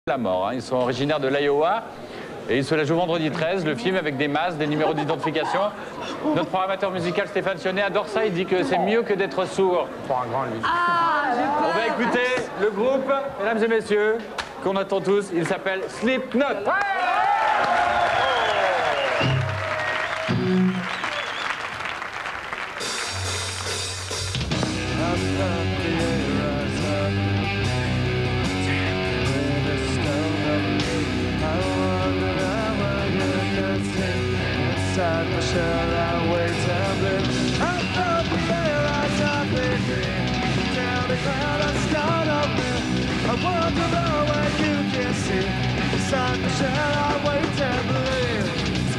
La mort, hein. Ils sont originaires de l'Iowa et ils se la jouent vendredi 13, le film avec des masques, des numéros d'identification. Notre programmateur musical Stéphane Sionnet adore ça, il dit que c'est mieux que d'être sourd. Pour un grand lui. On va écouter le groupe, mesdames et messieurs, qu'on attend tous, il s'appelle Slipknot. My shell, I wait and bleed. I felt the air as I bleed. Down the ground, I start up there. I wonder where you can see. Inside my shell, I wait and bleed.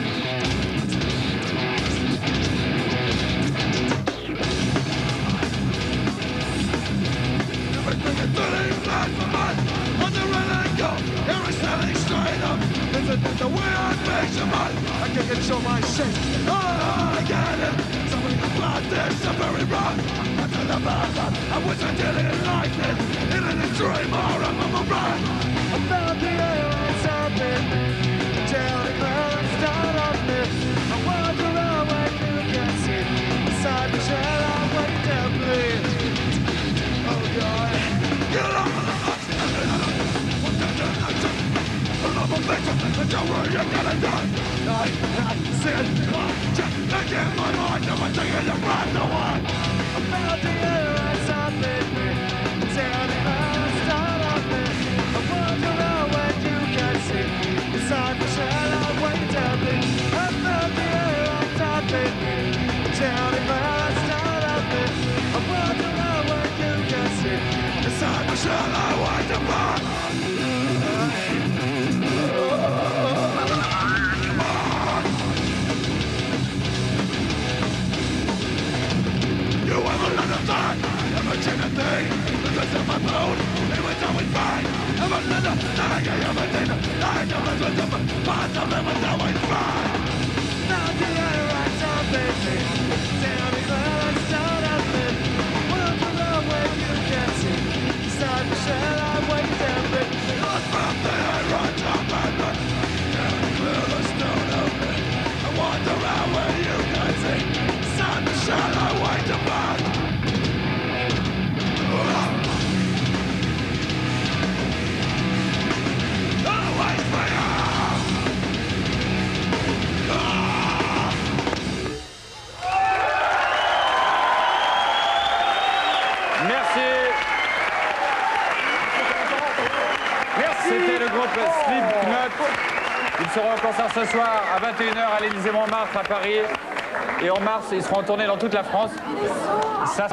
Everything is turning black for mine. On the run and go, here is standing straight up. It's the way I picture mine. I can control my shit. Oh, I get it. Somebody can plot this, I'm very wrong. I tell the bad I wish I didn't like this. It in a dream or I'm on my run. I felt the air inside me. Telling her I'm start on me. I wander around when you can see. Inside the shell, I wait and bleed. Oh, God. Get off of the box. I'm a victim, and don't worry, you're gonna die. I said, just look in my mind, I'm taking the breath away. I felt the air inside me, telling her to start on me. I wonder when you can see, inside the shell I wait and bleed. I felt the air inside me, telling her to start on me. I wonder when you can see, inside the shell I wait and bleed. Because of my mood, it was always fine. I'm another thing, I am a dinner. I know it's with them, but it was always fine. Now the air rides on me. Tell me where I start up in. Wonder where you can see. Inside the shell, I wait and bleed. Lost from the air rides on me. Tell me where the stone of me. I wonder where you can see. Inside the shell, I wait and bleed. C'était le groupe Slipknot. Ils seront en concert ce soir à 21h à l'Élysée Montmartre à Paris. Et en mars, ils seront en tournée dans toute la France. Ça